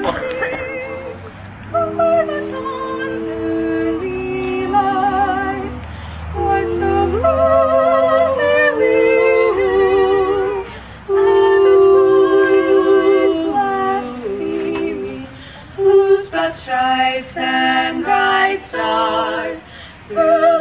o'er the dawn's early light, what sublime their wings, and the twilight's last gleaming, whose broad stripes and bright stars through